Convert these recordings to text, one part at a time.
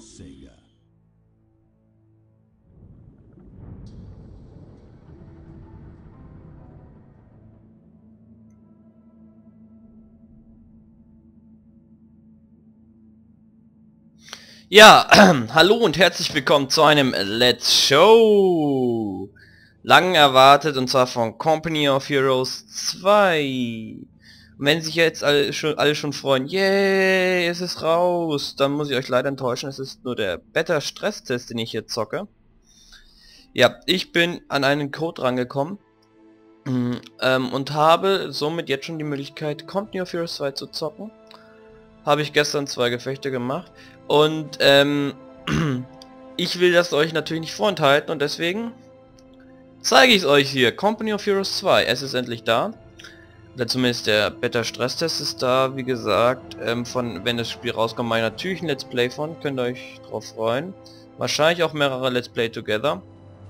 Sega. Ja, hallo und herzlich willkommen zu einem Let's Show. Lang erwartet, und zwar von Company of Heroes 2. Und wenn sich jetzt alle schon freuen, yay, es ist raus, dann muss ich euch leider enttäuschen, es ist nur der Beta-Stresstest, den ich hier zocke. Ja, ich bin an einen Code rangekommen und habe somit jetzt schon die Möglichkeit, Company of Heroes 2 zu zocken. Habe ich gestern 2 Gefechte gemacht und ich will das euch natürlich nicht vorenthalten und deswegen zeige ich es euch hier. Company of Heroes 2, es ist endlich da. Oder zumindest der Beta-Stresstest ist da, wie gesagt, wenn das Spiel rauskommt, mache ich natürlich ein Let's Play von, könnt ihr euch drauf freuen. Wahrscheinlich auch mehrere Let's Play together.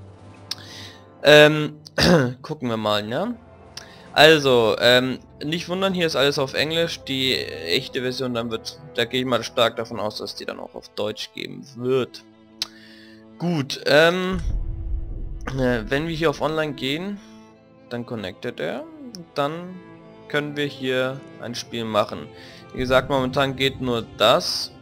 Gucken wir mal, ne? Also, nicht wundern, hier ist alles auf Englisch, die echte Version dann da gehe ich mal stark davon aus, dass die dann auch auf Deutsch geben wird. Gut, wenn wir hier auf Online gehen, dann connectet er, dann können wir hier ein Spiel machen. Wie gesagt, momentan geht nur das.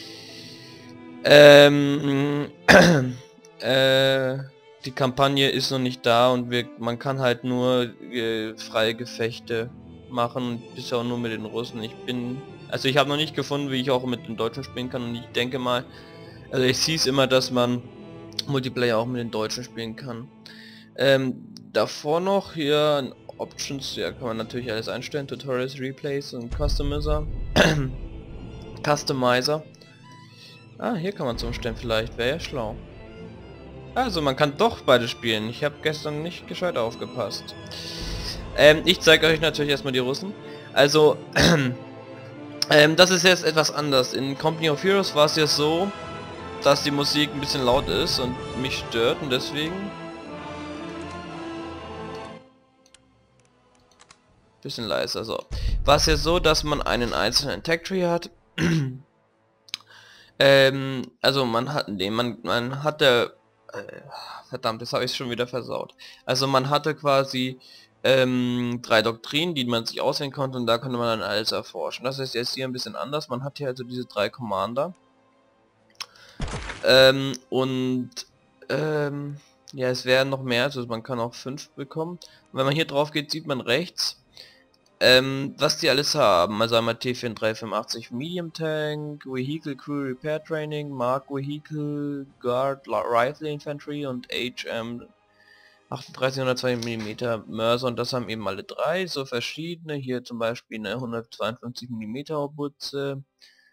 Die Kampagne ist noch nicht da und man kann halt nur freie Gefechte machen, bisher auch nur mit den Russen. Also ich habe noch nicht gefunden, wie ich auch mit den Deutschen spielen kann, und ich denke mal, also ich sehe es immer, dass man Multiplayer auch mit den Deutschen spielen kann. Davor noch hier Options, ja, kann man natürlich alles einstellen, Tutorials, Replays und Customizer. Customizer. Ah, hier kann man es umstellen, vielleicht wäre ja schlau. Also man kann doch beide spielen. Ich habe gestern nicht gescheit aufgepasst. Ich zeige euch natürlich erstmal die Russen. Also, das ist jetzt etwas anders. In Company of Heroes war es ja so, dass die Musik ein bisschen laut ist und mich stört, und deswegen bisschen leiser. So, war es ja so, dass man einen einzelnen Tech Tree hat. Also man hatte, verdammt, das habe ich schon wieder versaut. Also man hatte quasi 3 Doktrinen, die man sich auswählen konnte, und da konnte man dann alles erforschen. Das ist jetzt hier ein bisschen anders. Man hat hier also diese 3 Commander. Und ja, es werden noch mehr, also man kann auch 5 bekommen. Und wenn man hier drauf geht, sieht man rechts, was die alles haben. Also einmal T-4385 Medium Tank, Vehicle Crew Repair Training, Mark Vehicle Guard Rifle Infantry und HM 3802 mm Mörser, und das haben eben alle 3 so verschiedene. Hier zum Beispiel eine 152 mm Haubutze,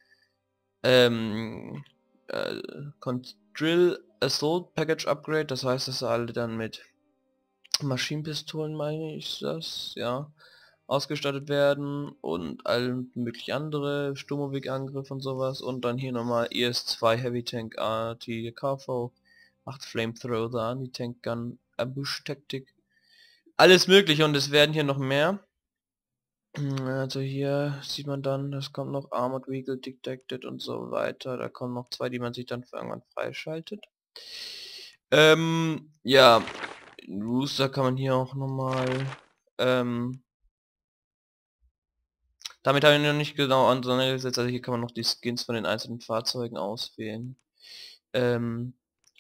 ähm, äh, Drill Assault Package Upgrade, das heißt, dass alle dann mit Maschinenpistolen, meine ich das, ja, ausgestattet werden, und all mögliche andere Sturmgewehrangriff und sowas, und dann hier nochmal ES2 Heavy Tank AT-KV, 8 Flamethrower, Anti-Tank Gun, Ambush Taktik, alles mögliche, und es werden hier noch mehr. Also hier sieht man dann, es kommt noch Armored Vehicle Detected und so weiter, da kommen noch 2, die man sich dann für irgendwann freischaltet. Ja, Rooster kann man hier auch nochmal, damit habe ich noch nicht genau auseinandergesetzt, also hier kann man noch die Skins von den einzelnen Fahrzeugen auswählen. Ähm,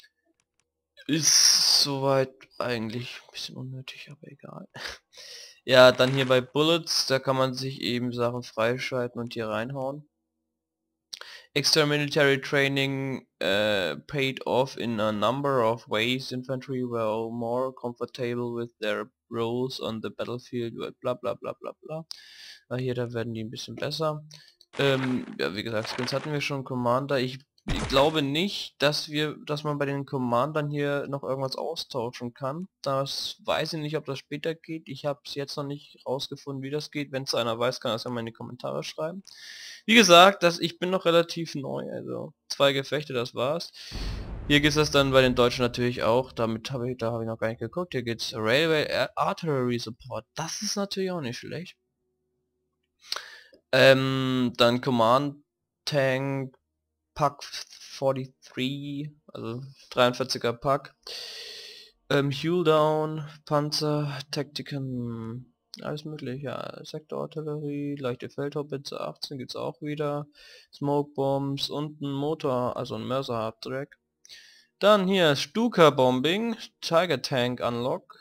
Ist soweit eigentlich ein bisschen unnötig, aber egal. Ja, dann hier bei Bullets, da kann man sich eben Sachen freischalten und hier reinhauen. Extra military training paid off in a number of ways. Infantry were more comfortable with their roles on the battlefield, bla bla bla bla bla. Hier, da werden die ein bisschen besser. Ja, wie gesagt, Skins hatten wir schon. Commander, ich glaube nicht, dass man bei den Commandern hier noch irgendwas austauschen kann. Das weiß ich nicht, ob das später geht. Ich habe es jetzt noch nicht rausgefunden, wie das geht. Wenn es einer weiß, kann das ja mal in die Kommentare schreiben. Wie gesagt, ich bin noch relativ neu, also 2 Gefechte, das war's. Hier geht es dann bei den Deutschen natürlich auch. Da habe ich noch gar nicht geguckt. Hier geht's Railway Artillery Support. Das ist natürlich auch nicht schlecht. Dann Command Tank Pack 43, also 43er Pack. Hull Down, Panzer, Taktiken, alles mögliche, ja, Sektorartillerie, leichte Feldhaubitze 18 gibt's auch wieder, Smoke Bombs und ein Motor, also ein Mörser Halbtrack. Dann hier Stuka Bombing, Tiger Tank Unlock,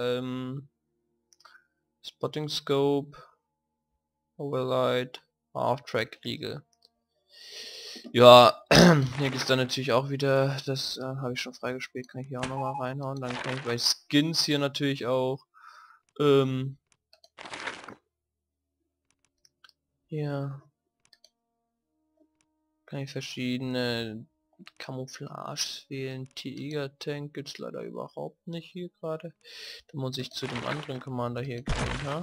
Spotting Scope, Overlight, Half-Track Riegel. Ja, hier gibt es dann natürlich auch wieder, das habe ich schon freigespielt, kann ich hier auch nochmal reinhauen. Dann kann ich bei Skins hier natürlich auch hier kann ich verschiedene Camouflage wählen. Tiger Tank gibt es leider überhaupt nicht hier gerade. Da muss ich zu dem anderen Commander hier gehen, ja?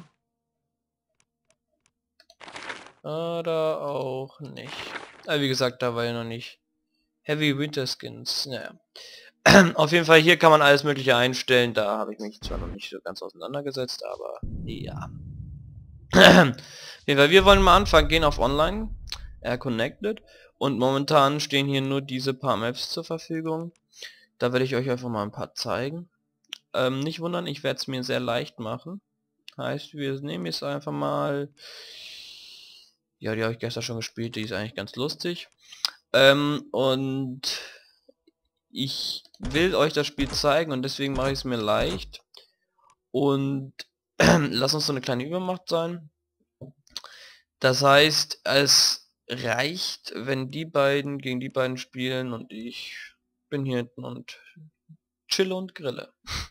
Oder auch nicht. Aber wie gesagt, da war ja noch nicht. Heavy Winter Skins, naja. Auf jeden Fall, hier kann man alles mögliche einstellen. Da habe ich mich zwar noch nicht so ganz auseinandergesetzt, aber ja. Auf jeden Fall, wir wollen mal anfangen, gehen auf Online, Connected. Und momentan stehen hier nur diese paar Maps zur Verfügung. Da werde ich euch einfach mal ein paar zeigen. Nicht wundern, ich werde es mir sehr leicht machen. Heißt, wir nehmen jetzt einfach mal... Ja, die habe ich gestern schon gespielt, die ist eigentlich ganz lustig. Und ich will euch das Spiel zeigen und deswegen mache ich es mir leicht. Und lass uns so eine kleine Übermacht sein. Das heißt, es reicht, wenn die beiden gegen die beiden spielen und ich bin hier hinten und chille und grille.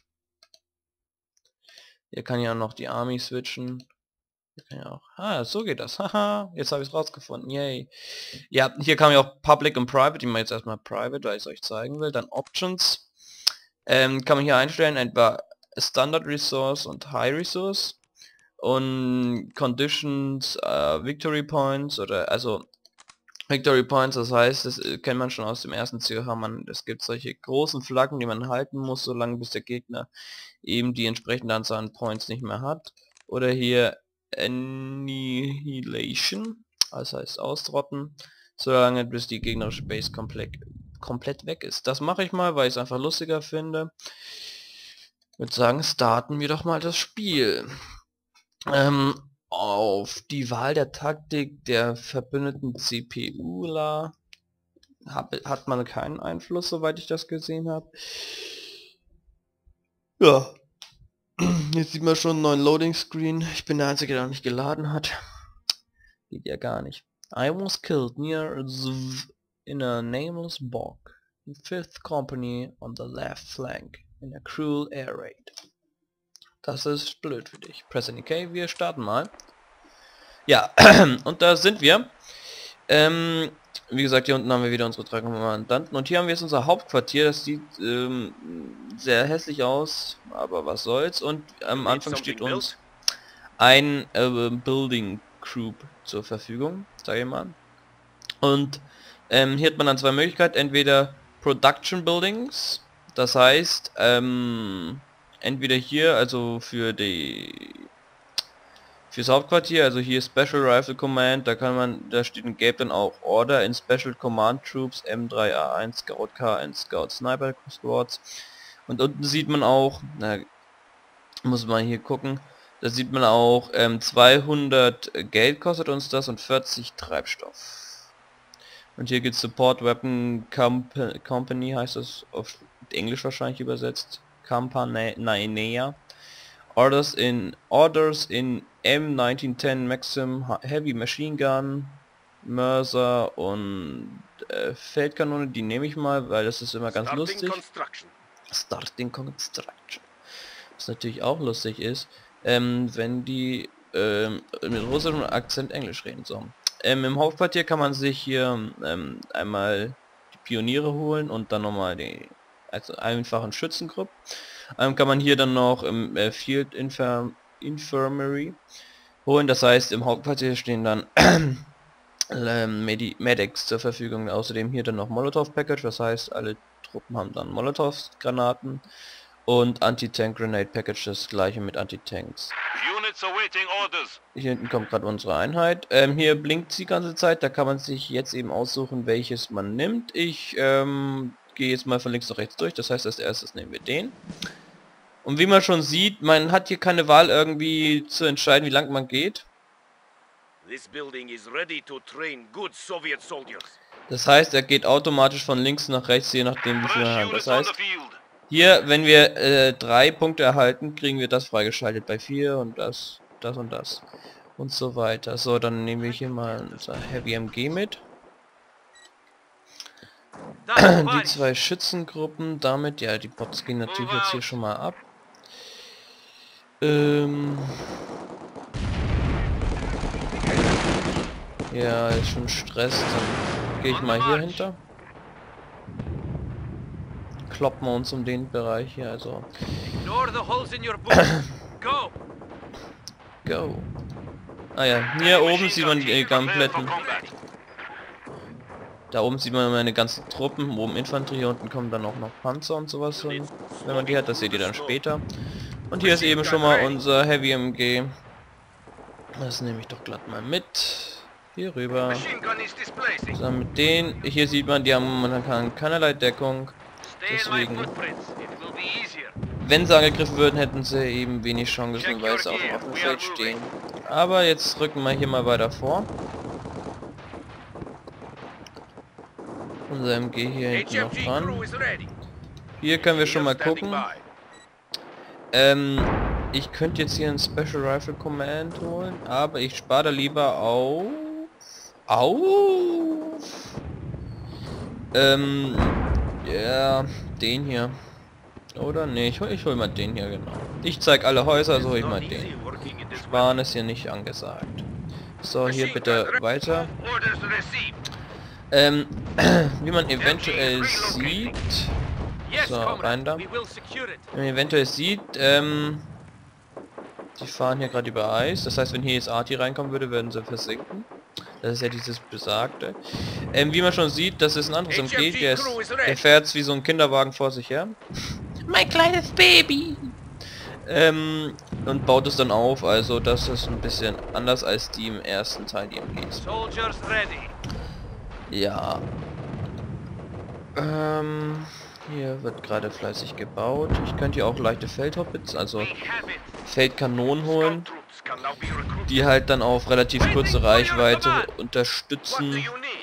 Hier kann ja noch die Army switchen. Hier kann ja auch... Ah, so geht das. Haha, jetzt habe ich es rausgefunden. Yay. Ja, hier kann man ja auch Public und Private. Ich mache jetzt erstmal Private, weil ich es euch zeigen will. Dann Options. Kann man hier einstellen, etwa Standard Resource und High Resource. Und Conditions, Victory Points oder also Victory Points, das heißt, das kennt man schon aus dem ersten COH, es gibt solche großen Flaggen, die man halten muss, solange bis der Gegner eben die entsprechende Anzahl an Points nicht mehr hat. Oder hier Annihilation, das heißt ausrotten, solange bis die gegnerische Base komplett weg ist. Das mache ich mal, weil ich es einfach lustiger finde. Ich würde sagen, starten wir doch mal das Spiel. Auf die Wahl der Taktik der verbündeten CPUler hat man keinen Einfluss, soweit ich das gesehen habe. Ja, jetzt sieht man schon einen neuen Loading Screen. Ich bin der Einzige, der noch nicht geladen hat. Geht ja gar nicht. I was killed near Zv in a nameless bog. The 5th Company on the left flank in a cruel air raid. Das ist blöd für dich. Press any K, wir starten mal. Ja, und da sind wir. Wie gesagt, hier unten haben wir wieder unsere drei Kommandanten. Und hier haben wir jetzt unser Hauptquartier. Das sieht sehr hässlich aus, aber was soll's. Und am Anfang steht uns ein Building Group zur Verfügung, sage ich mal. Und hier hat man dann zwei Möglichkeiten. Entweder Production Buildings, das heißt, entweder hier, also fürs Hauptquartier, also hier Special Rifle Command, da steht in Gelb dann auch Order in Special Command Troops M3A1 Scout K1 Scout Sniper Squads. Und unten sieht man auch, muss man hier gucken, da sieht man auch 200 Geld kostet uns das und 40 Treibstoff. Und hier geht Support Weapon Company, heißt das auf Englisch wahrscheinlich übersetzt. Campania. Orders in M1910 Maxim Heavy Machine Gun, Mörser und Feldkanone, die nehme ich mal, weil das ist immer ganz lustig. Starting Construction. Was natürlich auch lustig ist, wenn die mit russischem Akzent Englisch reden. So. Im Hauptquartier kann man sich hier einmal die Pioniere holen und dann nochmal die einfachen Schützengrupp. Kann man hier dann noch im Field Infirmary holen, das heißt im Hauptquartier stehen dann Medics zur Verfügung, außerdem hier dann noch Molotov Package, das heißt alle Truppen haben dann Molotov Granaten Und Anti-Tank Grenade Package, das gleiche mit Anti-Tanks. Hier hinten kommt gerade unsere Einheit. Hier blinkt sie die ganze Zeit, da kann man sich jetzt eben aussuchen, welches man nimmt. Ich gehe jetzt mal von links nach rechts durch, das heißt, als erstes nehmen wir den. Und wie man schon sieht, man hat hier keine Wahl irgendwie zu entscheiden, wie lang man geht. Das heißt, er geht automatisch von links nach rechts, je nachdem wie viel man hat. Das heißt, hier, wenn wir 3 Punkte erhalten, kriegen wir das freigeschaltet. Bei 4 und das und das. Und so weiter. So, dann nehmen wir hier mal unser Heavy MG mit. Die 2 Schützengruppen, damit, ja, die Bots gehen natürlich jetzt hier schon mal ab. Ja, ist schon Stress, dann gehe ich mal hier hinter. Kloppen wir uns um den Bereich hier, also. Go. Ah ja, hier oben sieht man die kompletten. Da oben sieht man meine ganzen Truppen, oben Infanterie, hier unten kommen dann auch noch Panzer und sowas hin. Wenn man die hat, das seht ihr dann später. Und hier ist eben schon mal unser Heavy MG. Das nehme ich doch glatt mal mit. Hier rüber. So, mit denen. Hier sieht man, die haben momentan keinerlei Deckung. Deswegen, wenn sie angegriffen würden, hätten sie eben wenig Chancen, weil sie auf dem Feld stehen. Aber jetzt rücken wir hier mal weiter vor. Unser MG hier hinten noch dran. Hier können wir schon mal gucken. Ich könnte jetzt hier ein Special Rifle Command holen, aber ich spare da lieber auf... ja, den hier. Oder? Ne, ich hol mal den hier, genau. Ich zeige alle Häuser, also hol ich mal den. Sparen ist hier nicht angesagt. So, hier bitte weiter. Wie man eventuell sieht... So, rein da. Wie man eventuell sieht, die fahren hier gerade über Eis. Das heißt, wenn hier jetzt Arty reinkommen würde, würden sie versinken. Das ist ja dieses besagte. Wie man schon sieht, das ist ein anderes MG. Der fährt wie so ein Kinderwagen vor sich her. Mein kleines Baby! Und baut es dann auf. Also das ist ein bisschen anders als die im ersten Teil, die MGs. Ja. Hier wird gerade fleißig gebaut. Ich könnte hier auch leichte Feldhoppits, also Feldkanonen holen, die halt dann auf relativ kurze Reichweite unterstützen.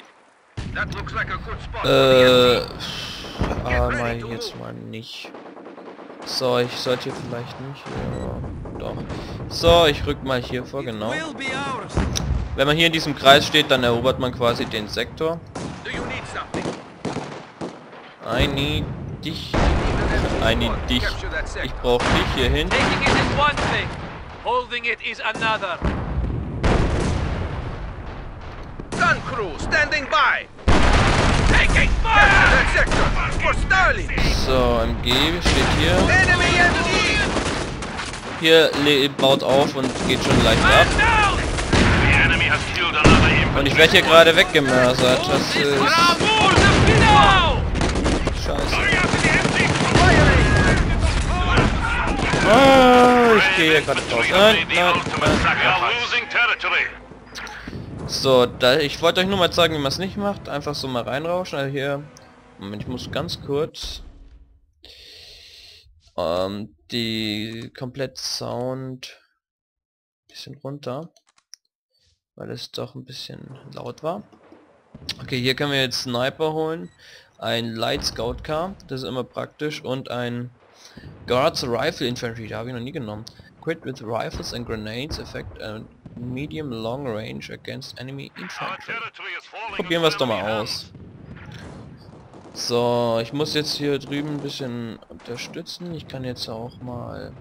Mal jetzt mal nicht. So, ich sollte hier vielleicht nicht. Ja, doch. So, ich rück mal hier vor, genau. Wenn man hier in diesem Kreis steht, dann erobert man quasi den Sektor. I need dich. I need dich. Ich brauche dich hier hin. So, MG steht hier. Hier baut auf und geht schon leicht ab. Und ich werde hier gerade weggemörsert. Das ist... Scheiße. Oh, ich gehe hier gerade raus. Nein. So, ich wollte euch nur mal zeigen, wie man es nicht macht. Einfach so mal reinrauschen. Also hier... Moment, ich muss ganz kurz... die komplett Sound... bisschen runter. Weil es doch ein bisschen laut war. Okay, hier können wir jetzt Sniper holen. Ein Light Scout Car, das ist immer praktisch, und ein Guards Rifle Infantry, da habe ich noch nie genommen. Equipped with rifles and grenades, effect a medium long range against enemy infantry. Probieren wir es doch mal aus. So, ich muss jetzt hier drüben ein bisschen unterstützen. Ich kann jetzt auch mal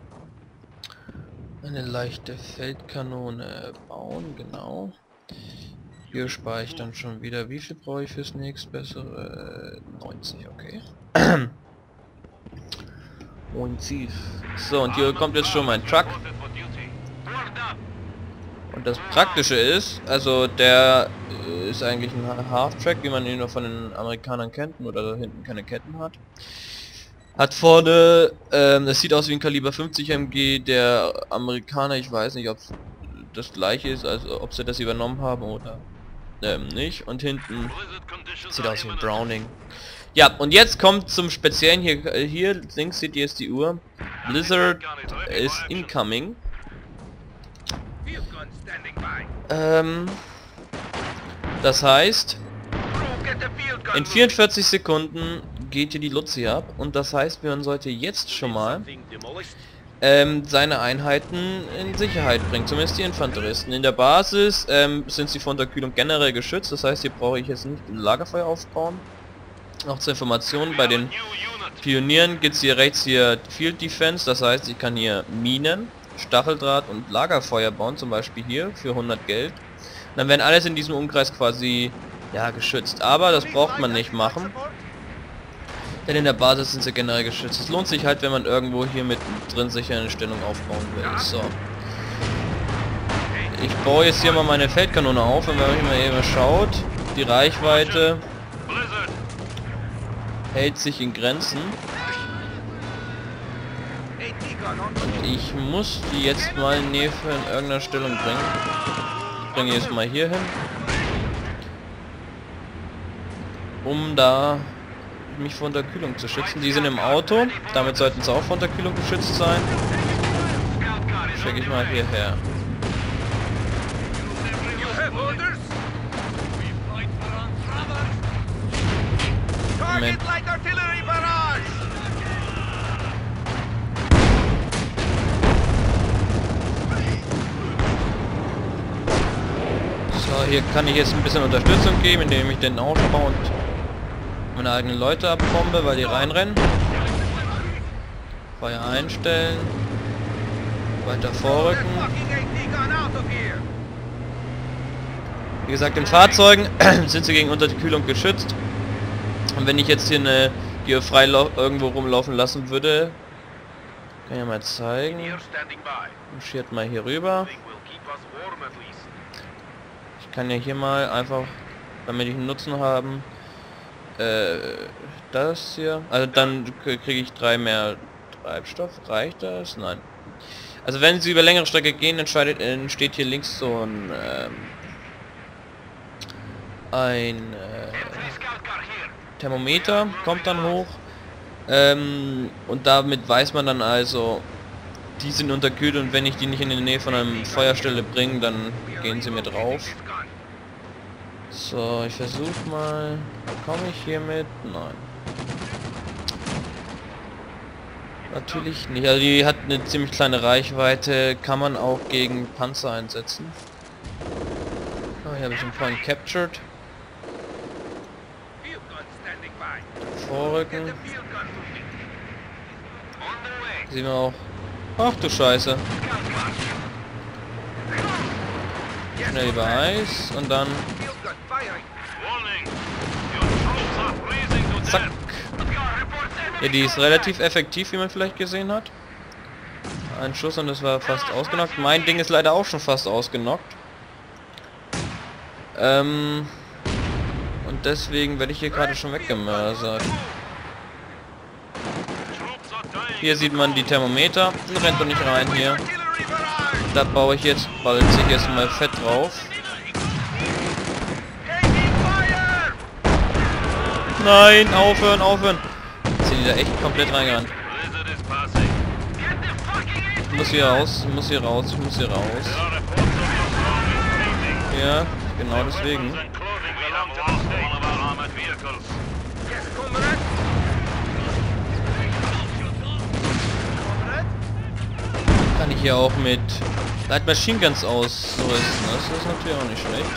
eine leichte Feldkanone bauen, genau. Hier spare ich dann schon wieder. Wie viel brauche ich fürs nächste bessere? 90, okay. 90. So, und hier kommt jetzt schon mein Truck. Und das Praktische ist, also der ist eigentlich ein Half-Track, wie man ihn noch von den Amerikanern kennt, nur dass er hinten keine Ketten hat. Hat vorne, das sieht aus wie ein Kaliber 50 MG der Amerikaner, ich weiß nicht, ob das gleiche ist, also ob sie das übernommen haben oder nicht. Und hinten sieht aus wie ein Browning. Ja, und jetzt kommt zum Speziellen hier links seht ihr jetzt die Uhr. Blizzard ist incoming. Das heißt, in 44 Sekunden geht hier die Luzi ab und das heißt, man sollte jetzt schon mal seine Einheiten in Sicherheit bringen, zumindest die Infanteristen. In der Basis sind sie von der Kühlung generell geschützt, das heißt, hier brauche ich jetzt nicht ein Lagerfeuer aufbauen. Noch zur Information, bei den Pionieren gibt es hier rechts hier Field Defense, das heißt, ich kann hier Minen, Stacheldraht und Lagerfeuer bauen, zum Beispiel hier für 100 Geld. Und dann werden alles in diesem Umkreis quasi ja geschützt, aber das braucht man nicht machen, denn in der Basis sind sie generell geschützt. Es lohnt sich halt, wenn man irgendwo hier mit drin sicher eine Stellung aufbauen will. So, ich baue jetzt hier mal meine Feldkanone auf und wenn man mal eben schaut, die Reichweite hält sich in Grenzen. Und ich muss die jetzt mal in Nähe in irgendeiner Stellung bringen. Ich bringe jetzt mal hier hin, um da mich vor Unterkühlung zu schützen. Die sind im Auto, damit sollten sie auch vor Unterkühlung geschützt sein. Schicke ich mal hierher. Moment. So, hier kann ich jetzt ein bisschen Unterstützung geben, indem ich den aufbaue und meine eigenen Leute abbombe, weil die reinrennen. Feuer einstellen. Weiter vorrücken. Wie gesagt, in Fahrzeugen sind sie gegen Unterkühlung geschützt. Und wenn ich jetzt hier eine hier frei irgendwo rumlaufen lassen würde, kann ich mal zeigen. Marschiert mal hier rüber. Ich kann ja hier mal einfach, damit ich einen Nutzen haben, das hier, also dann kriege ich 3 mehr Treibstoff. Reicht das? Nein. Also wenn sie über längere Strecke gehen, entsteht hier links so ein Thermometer, kommt dann hoch und damit weiß man dann also, die sind unterkühlt und wenn ich die nicht in die Nähe von einem Feuerstelle bringe, dann gehen sie mir drauf. So, ich versuche mal, komme ich hier mit? Nein. Natürlich nicht, also die hat eine ziemlich kleine Reichweite, kann man auch gegen Panzer einsetzen. Oh, hier habe ich einen Point captured. Vorrücken. Sehen wir auch. Ach du Scheiße. Schnell über Eis und dann zack. Ja, die ist relativ effektiv, wie man vielleicht gesehen hat. Ein Schuss und das war fast ausgenockt. Mein Ding ist leider auch schon fast ausgenockt. Und deswegen werde ich hier gerade schon weggemörsert. Hier sieht man die Thermometer. Rennt doch nicht rein hier. Da baue ich jetzt, balze ich jetzt mal fett drauf. Nein, aufhören, aufhören. Jetzt sind die da echt komplett reingerannt. Ich muss hier raus, ich muss hier raus, ich muss hier raus. Ja, genau deswegen. Kann ich hier auch mit Light Machine Guns ausrüsten. Das ist natürlich auch nicht schlecht.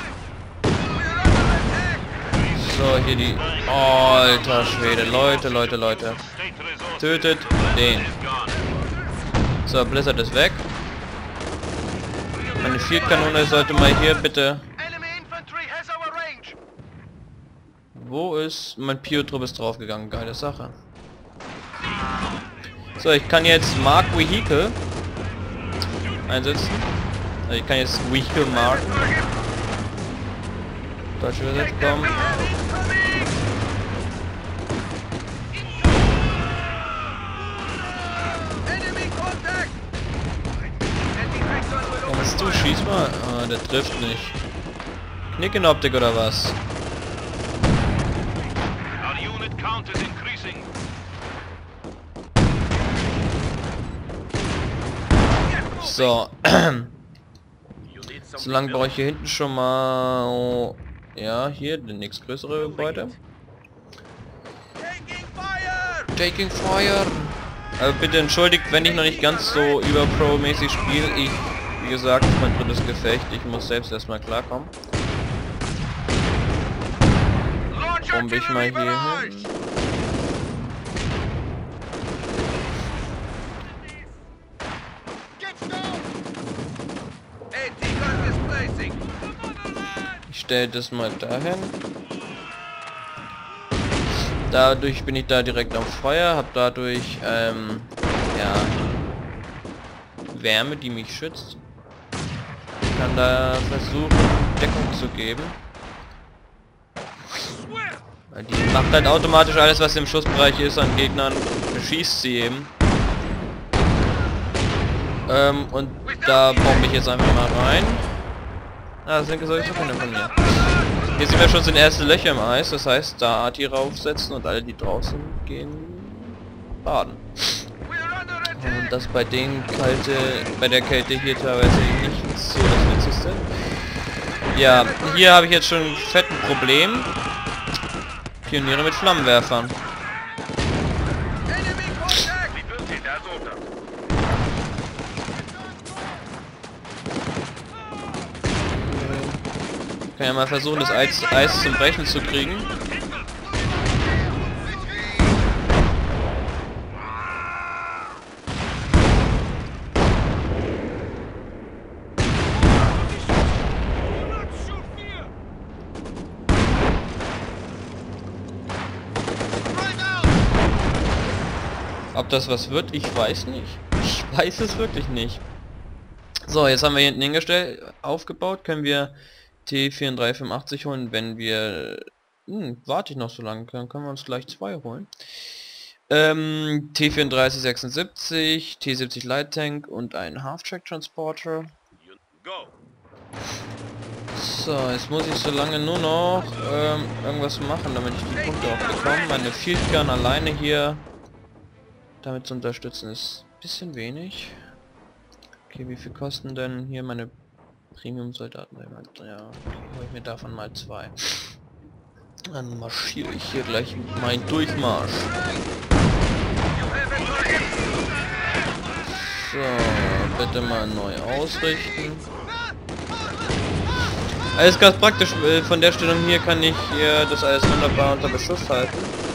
So, hier die... Oh, alter Schwede. Leute. Tötet den. So, Blizzard ist weg. Meine Field-Kanone sollte mal hier bitte... Wo ist... Mein Pio-Trupp ist draufgegangen. Geile Sache. So, ich kann jetzt Mark Vehicle einsetzen. Also ich kann jetzt Vehicle marken. Deutsche übersetzt kommen. der trifft nicht. Knick in Optik oder was? So. Solange brauche ich hier hinten schon mal... Oh, ja, hier, die nächstgrößere Gebäude. Taking fire! Aber bitte entschuldigt, wenn ich noch nicht ganz so überpro-mäßig spiele. Ich, wie gesagt, ist mein drittes Gefecht. Ich muss selbst erstmal klarkommen. Bombe ich mal hier hin. Ich stelle das mal dahin. Dadurch bin ich da direkt am Feuer, habe dadurch ja, Wärme, die mich schützt. Ich kann da versuchen, Deckung zu geben. Weil die macht halt automatisch alles, was im Schussbereich ist an Gegnern, beschießt sie eben. Und da bombe ich jetzt einfach mal rein. Ah, das sind sowieso keine von mir. Hier sehen wir schon sind erste Löcher im Eis, das heißt da AT raufsetzen und alle die draußen gehen baden. Und das bei der Kälte hier teilweise nicht so das Witzigste. Ja, hier habe ich jetzt schon ein fetten Problem. Pioniere mit Flammenwerfern. Ich kann ja mal versuchen, das Eis zum Brechen zu kriegen. Ob das was wird, ich weiß nicht. Ich weiß es wirklich nicht. So, jetzt haben wir hier hinten hingestellt, aufgebaut, können wir T-3485 holen, wenn wir... warte ich noch so lange, dann können wir uns gleich 2 holen. T-3476, T-70 Light Tank und ein Half-Track Transporter. So, jetzt muss ich so lange nur noch irgendwas machen, damit ich die Punkte auch bekomme. Meine Field Gun alleine hier damit zu unterstützen ist ein bisschen wenig. Okay, wie viel kosten denn hier meine Premium-Soldaten? Ja, okay, hol ich mir davon mal 2. Dann marschiere ich hier gleich meinen Durchmarsch. So, bitte mal neu ausrichten. Alles ganz praktisch, von der Stellung hier kann ich hier das alles wunderbar unter Beschuss halten.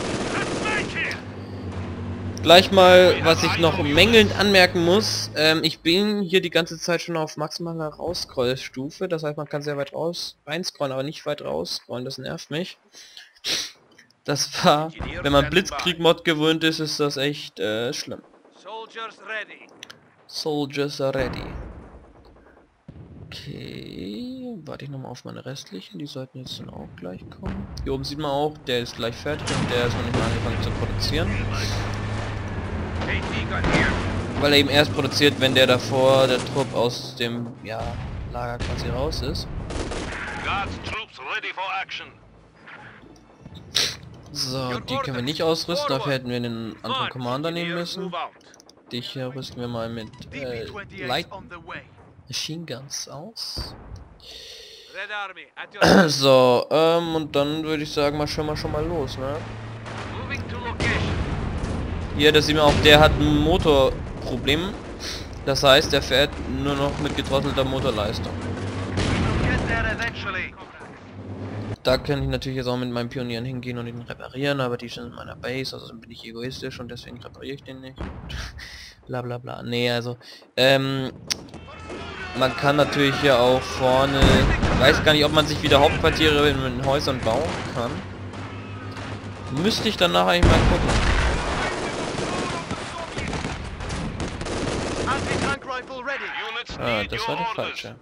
Gleich mal, was ich noch mängelnd anmerken muss, ich bin hier die ganze Zeit schon auf maximaler Rausscroll-Stufe, das heißt man kann sehr weit reinscrollen, aber nicht weit rausscrollen, das nervt mich. Das war, wenn man Blitzkrieg-Mod gewöhnt ist, ist das echt schlimm. Soldiers are ready. Okay, warte ich nochmal auf meine restlichen, die sollten jetzt dann auch gleich kommen. Hier oben sieht man auch, der ist gleich fertig und der ist noch nicht mal angefangen zu produzieren. Weil er eben erst produziert, wenn der davor, der Trupp aus dem Lager quasi raus ist. So, die können wir nicht ausrüsten, dafür hätten wir einen anderen Commander nehmen müssen. Die hier rüsten wir mal mit Light Machine Guns aus. So, und dann würde ich sagen, mal schon mal los, ne? Hier, das sieht man auch, der hat ein Motorproblem. Das heißt, der fährt nur noch mit gedrosselter Motorleistung. Da kann ich natürlich jetzt auch mit meinen Pionieren hingehen und ihn reparieren, aber die sind in meiner Base, also bin ich egoistisch und deswegen repariere ich den nicht. Bla bla bla. Nee, also, man kann natürlich hier auch vorne, weiß gar nicht, ob man sich wieder Hauptquartiere in den Häusern bauen kann. Müsste ich danach eigentlich mal gucken. Ah, das war der falsche.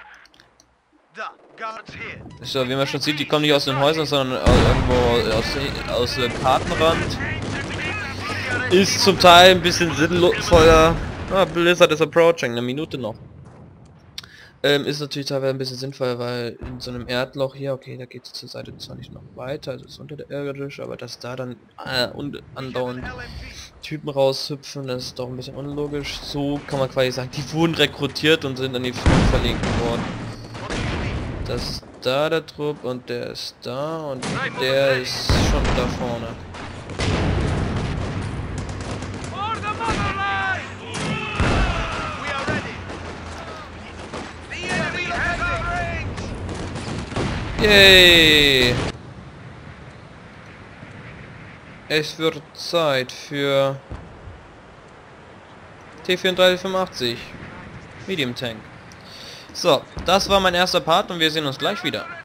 So, wie man schon sieht, die kommen nicht aus den Häusern, sondern irgendwo aus dem Kartenrand. Ist zum Teil ein bisschen sinnvoller. Ah, Blizzard is approaching, eine Minute noch. Ist natürlich teilweise ein bisschen sinnvoll, weil in so einem Erdloch hier, okay, da geht es zur Seite zwar nicht noch weiter, also ist unterirdisch, aber dass da dann andauernd Typen raushüpfen, das ist doch ein bisschen unlogisch. So kann man quasi sagen, die wurden rekrutiert und sind an die Front verlegt worden. Das ist da der Trupp und der ist da und der ist schon da vorne. Yay! Es wird Zeit für T-3485 Medium Tank. So, das war mein erster Part und wir sehen uns gleich wieder.